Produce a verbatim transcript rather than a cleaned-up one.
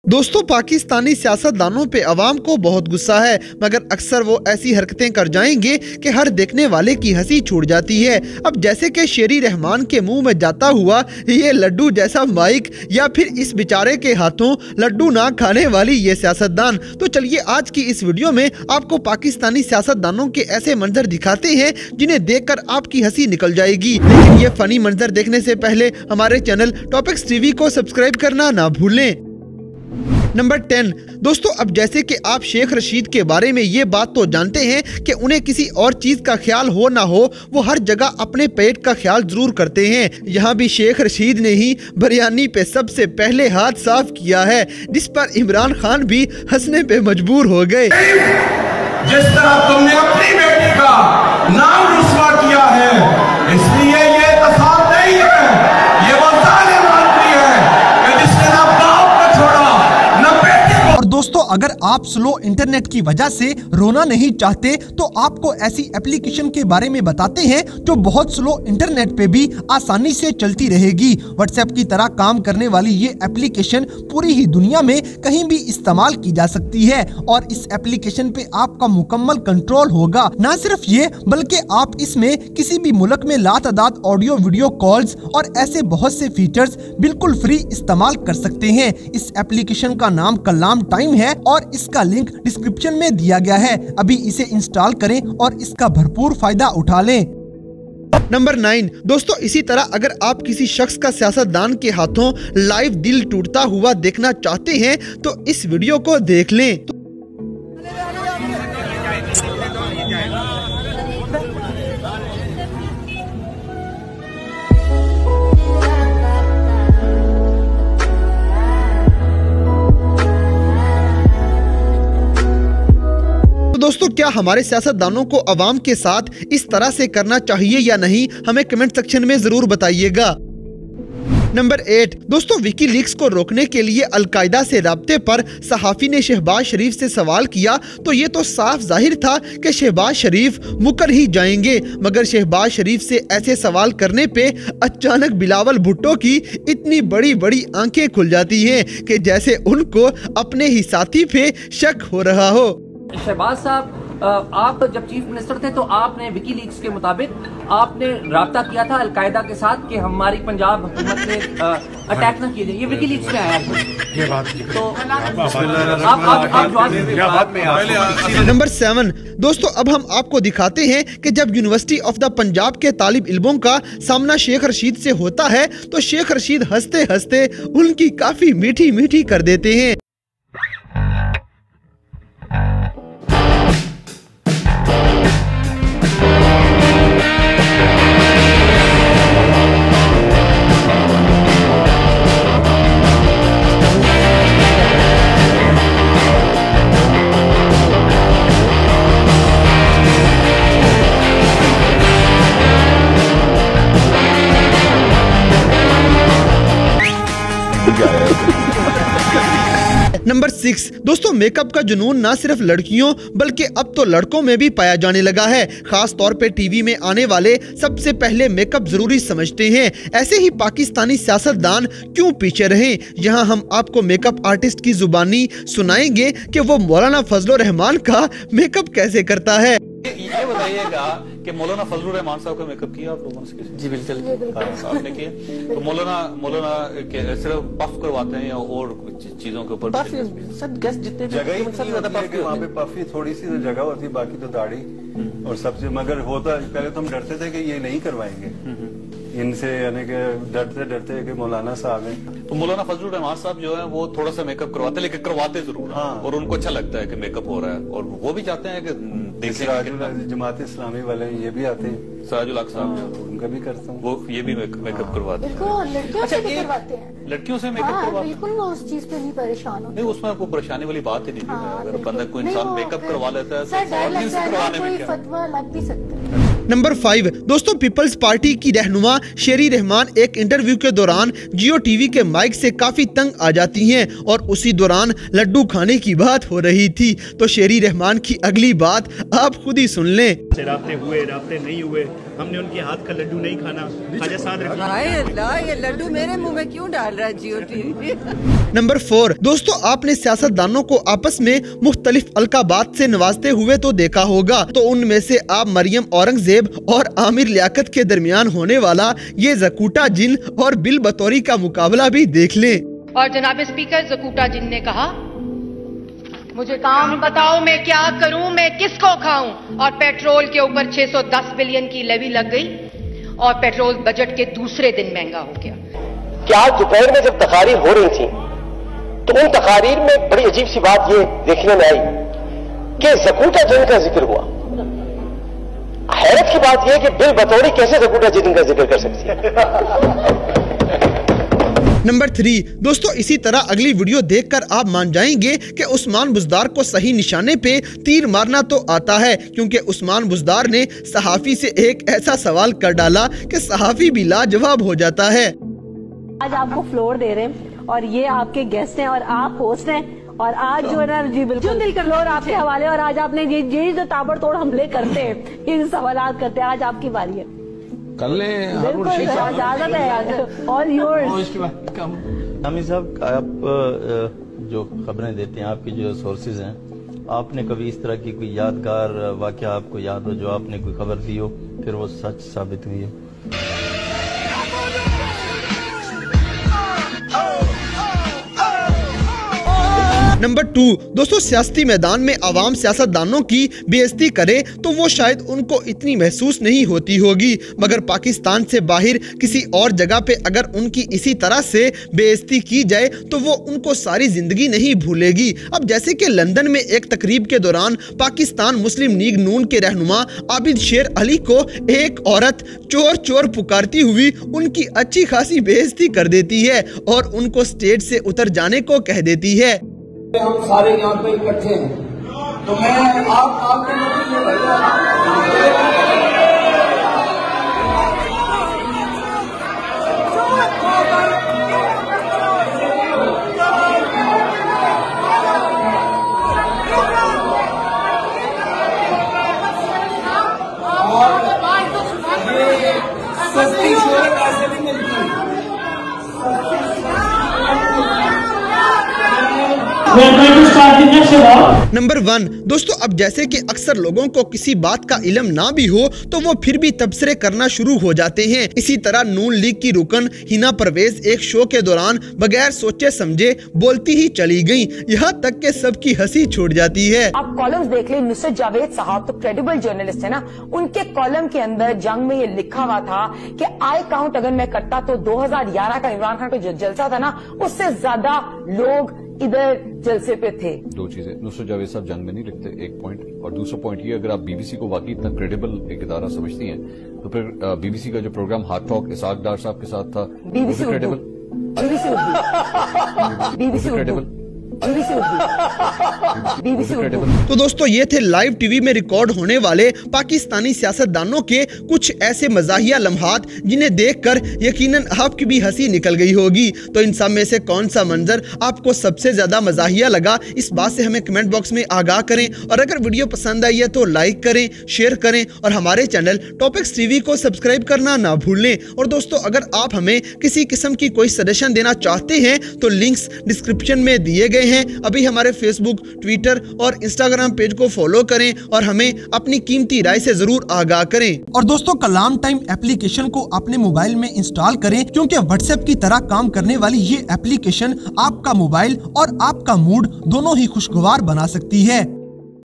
दोस्तों, पाकिस्तानी सियासतदानों पे अवाम को बहुत गुस्सा है, मगर अक्सर वो ऐसी हरकतें कर जाएंगे कि हर देखने वाले की हंसी छूट जाती है। अब जैसे कि शेरी रहमान के मुंह में जाता हुआ ये लड्डू जैसा माइक, या फिर इस बेचारे के हाथों लड्डू ना खाने वाली ये सियासतदान। तो चलिए आज की इस वीडियो में आपको पाकिस्तानी सियासतदानों के ऐसे मंजर दिखाते हैं जिन्हें देखकर आपकी हंसी निकल जाएगी। लेकिन ये फनी मंजर देखने से पहले हमारे चैनल टॉपिक्स टीवी को सब्सक्राइब करना ना भूलें। Number ten. दोस्तों, अब जैसे कि आप शेख रशीद के बारे में ये बात तो जानते हैं कि उन्हें किसी और चीज का ख्याल हो ना हो, वो हर जगह अपने पेट का ख्याल जरूर करते हैं। यहाँ भी शेख रशीद ने ही बिरयानी पे सबसे पहले हाथ साफ किया है, जिस पर इमरान खान भी हंसने पे मजबूर हो गए। जिस तरह तुमने अपनी बेटी का नाम रुस्वा किया है, इसलिए ये तसाब नहीं है, ये वो जालिम आदमी है कि जिसने ना बाप को छोड़ा ना बेटी को। और दोस्तों, अगर आप स्लो इंटरनेट की वजह से रोना नहीं चाहते तो आपको ऐसी एप्लीकेशन के बारे में बताते हैं जो बहुत स्लो इंटरनेट पे भी आसानी से चलती रहेगी। व्हाट्सएप की तरह काम करने वाली ये एप्लीकेशन पूरी ही दुनिया में कहीं भी इस्तेमाल की जा सकती है और इस एप्लीकेशन पे आपका मुकम्मल कंट्रोल होगा। ना सिर्फ ये, बल्कि आप इसमें किसी भी मुल्क में लातादाद ऑडियो वीडियो कॉल्स और ऐसे बहुत से फीचर्स बिल्कुल फ्री इस्तेमाल कर सकते हैं। इस एप्लीकेशन का नाम कलाम टाइम है और इसका लिंक डिस्क्रिप्शन में दिया गया है। अभी इसे इंस्टॉल करें और इसका भरपूर फायदा उठा लें। Number nine. दोस्तों, इसी तरह अगर आप किसी शख्स का सियासतदान के हाथों लाइव दिल टूटता हुआ देखना चाहते हैं तो इस वीडियो को देख लें। तो दोस्तों, क्या हमारे सियासतदानों को अवाम के साथ इस तरह से करना चाहिए या नहीं, हमें कमेंट सेक्शन में जरूर बताइएगा। Number eight. दोस्तों, विकीलीक्स को रोकने के लिए अलकायदा से राब्ते पर सहाफ़ी ने शहबाज शरीफ से सवाल किया तो ये तो साफ जाहिर था कि शहबाज शरीफ मुकर ही जाएंगे, मगर शहबाज शरीफ से ऐसे सवाल करने पे अचानक बिलावल भुट्टो की इतनी बड़ी बड़ी आंखें खुल जाती हैं कि जैसे उनको अपने ही साथी पे शक हो रहा हो। शहबाज साहब, आप जब चीफ मिनिस्टर थे तो आपने विकीलीक्स के मुताबिक आपने राब्ता किया था अलकायदा के साथ कि हमारी पंजाब हुकूमत ने अटैक न किया जाए। ये विकीलीक्स में आया है। ये बात तो आप आप आप जवाब। Number seven. दोस्तों, अब हम आपको दिखाते हैं कि जब यूनिवर्सिटी ऑफ द पंजाब के तालिब इल्मों का सामना शेख रशीद से होता है तो शेख रशीद हंसते हंसते उनकी काफी मीठी मीठी कर देते हैं। Number six. दोस्तों, मेकअप का जुनून ना सिर्फ लड़कियों बल्कि अब तो लड़कों में भी पाया जाने लगा है। खास तौर पे टीवी में आने वाले सबसे पहले मेकअप जरूरी समझते हैं। ऐसे ही पाकिस्तानी सियासतदान क्यों पीछे रहे। यहाँ हम आपको मेकअप आर्टिस्ट की जुबानी सुनाएंगे कि वो मौलाना फजलुर रहमान का मेकअप कैसे करता है। ये बताइएगा कि मौलाना फजलुर रहमान साहब का मेकअप किया आप लोगों ने? जी बिल्कुल, आपने किया। तो मौलाना मौलाना सिर्फ पफ करवाते हैं या और चीजों के ऊपर? सब गेस्ट जितने जगह ही सबसे ज्यादा पफ वहाँ पे पफ ही थोड़ी सी जगह होती, बाकी तो दाढ़ी और सबसे। मगर होता पहले तो हम डरते थे कि ये नहीं करवाएंगे इनसे, यानी कि डरते डरते कि मौलाना साहब हैं। तो मौलाना फजलुर रहमान साहब जो है वो थोड़ा सा मेकअप करवाते हैं, लेकिन करवाते जरूर। हाँ। और उनको अच्छा लगता है कि मेकअप हो रहा है और वो भी चाहते हैं कि जमात इस्लामी वाले ये भी आते हैं, सराजुल हक साहब, उनका भी करता हूँ, वो ये भी मेकअप करवाते हैं। लड़कियों से भी करवाते हैं, लड़कियों से मेकअप करवाते हैं। बिल्कुल, वो उस चीज पे नहीं परेशान होते। नहीं, उसमें कोई परेशानी वाली बात ही नहीं है। अगर बंदा कोई इंसान मेकअप करवा लेता है तो कोई फतवा लग भी सकता है। नंबर फाइव दोस्तों, पीपल्स पार्टी की रहनुमा शेरी रहमान एक इंटरव्यू के दौरान जियो टीवी के माइक से काफी तंग आ जाती हैं और उसी दौरान लड्डू खाने की बात हो रही थी। तो शेरी रहमान की अगली बात आप खुद ही सुन लें। राब्ते हुए राब्ते नहीं हुए, हमने उनके हाथ का लड्डू नहीं खाना। खाजा साथ रखिए। ये लड्डू मेरे मुंह में क्यों डाल रहा है जियो टीवी? नंबर फोर दोस्तों, आपने सियासतदानों को आपस में मुख्तलिफ अलकाबात से नवाजते हुए तो देखा होगा, तो उनमें से आप मरियम औरंगजेब और आमिर लियाकत के दरमियान होने वाला ये जकूटा जिन और बिल बतौरी का मुकाबला भी देख लें। और जनाब स्पीकर, जकूटा जिन ने कहा, मुझे काम बताओ मैं क्या करूं, मैं किसको खाऊं? और पेट्रोल के ऊपर छह सौ दस बिलियन की लेवी लग गई और पेट्रोल बजट के दूसरे दिन महंगा हो गया। क्या दोपहर में जब तकारीर हो रही थी तो उन तकारीर में बड़ी अजीब सी बात ये देखने में आई कि जकूटा जिन का जिक्र हुआ। हैरत की बात यह कि बिल बतौरी कैसे जकूटा जिन का जिक्र कर सकती है। नंबर थ्री दोस्तों, इसी तरह अगली वीडियो देखकर आप मान जाएंगे कि उस्मान बुज़दार को सही निशाने पे तीर मारना तो आता है, क्योंकि उस्मान बुज़दार ने सहाफ़ी से एक ऐसा सवाल कर डाला कि सहाफ़ी भी लाजवाब हो जाता है। आज आपको फ्लोर दे रहे हैं और ये आपके गेस्ट हैं और आप होस्ट हैं और आज जो है ना जी बिल्कुल दिल कर फ्लोर आपके हवाले, और आज आपने ये ये जो ताबड़तोड़ हमले करते हैं, ये सवालात करते हैं, आज आपकी बारी है। कर लें इजाजत है और योर्स। हामिद साहब, आप जो खबरें देते हैं, आपकी जो सोर्सेज हैं, आपने कभी इस तरह की कोई यादगार वाकया आपको याद हो जो आपने कोई खबर दी हो फिर वो सच साबित हुई है? नंबर टू दोस्तों, सियासती मैदान में आवाम सियासतदानों की बेइज्जती करे तो वो शायद उनको इतनी महसूस नहीं होती होगी, मगर पाकिस्तान से बाहर किसी और जगह पे अगर उनकी इसी तरह से बेइज्जती की जाए तो वो उनको सारी जिंदगी नहीं भूलेगी। अब जैसे कि लंदन में एक तकरीब के दौरान पाकिस्तान मुस्लिम लीग नून के रहनुमा आबिद शेर अली को एक औरत चोर चोर पुकारती हुई उनकी अच्छी खासी बेइज्जती कर देती है और उनको स्टेज से उतर जाने को कह देती है। हम सारे यहाँ पे इकट्ठे हैं तो मैं आप आपके सस्ती शोहरत ऐसे भी मिलती है। नंबर वन दोस्तों, अब जैसे कि अक्सर लोगों को किसी बात का इल्म ना भी हो तो वो फिर भी तबसरे करना शुरू हो जाते हैं। इसी तरह नून लीग की रुकन हिना परवेज एक शो के दौरान बगैर सोचे समझे बोलती ही चली गयी, यहाँ तक के सबकी हंसी छूट जाती है। आप कॉलम्स देख ले, नुसरत जावेद साहब तो क्रेडिबल जर्नलिस्ट है ना, उनके कॉलम के अंदर जंग में ये लिखा हुआ था कि आई काउंट अगर मैं करता तो दो हजार ग्यारह का इमरान खान का जो जलसा था ना, उससे ज्यादा लोग इधर जलसे पे थे। दो चीजें, नुसरत जावेद साहब जंग में नहीं लिखते, एक पॉइंट, और दूसरा पॉइंट ये, अगर आप बीबीसी को वाकई इतना क्रेडिबल एक इदारा समझती हैं तो फिर बीबीसी का जो program hard talk Ishaq Dar साहब के साथ था, BBC credible, BBC BBC credible, तो दोस्तों ये थे लाइव टीवी में रिकॉर्ड होने वाले पाकिस्तानी सियासतदानों के कुछ ऐसे मजाहिया लम्हात जिन्हें देखकर यकीनन आपकी भी हंसी निकल गई होगी। तो इन सब में से कौन सा मंजर आपको सबसे ज्यादा मजाहिया लगा, इस बात से हमें कमेंट बॉक्स में आगाह करें, और अगर वीडियो पसंद आई है तो लाइक करें, शेयर करें और हमारे चैनल टॉपिक्स टीवी को सब्सक्राइब करना ना भूलें। और दोस्तों अगर आप हमें किसी किस्म की कोई सजेशन देना चाहते हैं तो लिंक्स डिस्क्रिप्शन में दिए गए हैं। अभी हमारे फेसबुक, ट्विटर और इंस्टाग्राम पेज को फॉलो करें और हमें अपनी कीमती राय से जरूर आगाह करें। और दोस्तों कलाम टाइम एप्लीकेशन को अपने मोबाइल में इंस्टॉल करें, क्योंकि व्हाट्सएप की तरह काम करने वाली ये एप्लीकेशन आपका मोबाइल और आपका मूड दोनों ही खुशगवार बना सकती है।